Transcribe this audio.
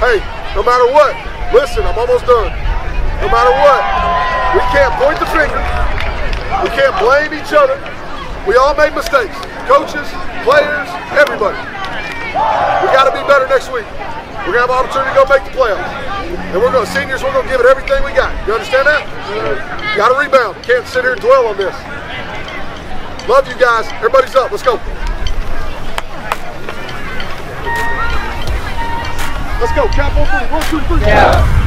Hey, no matter what, listen, I'm almost done. No matter what, we can't point the finger. We can't blame each other. We all make mistakes. Coaches, players, everybody. We got to be better next week. We're going to have an opportunity to go make the playoffs. And seniors, we're going to give it everything we got. You understand that? Got to rebound. Can't sit here and dwell on this. Love you guys. Everybody's up. Let's go. Let's go. Count 1, 2, 3. 1, 2, 3. Yeah.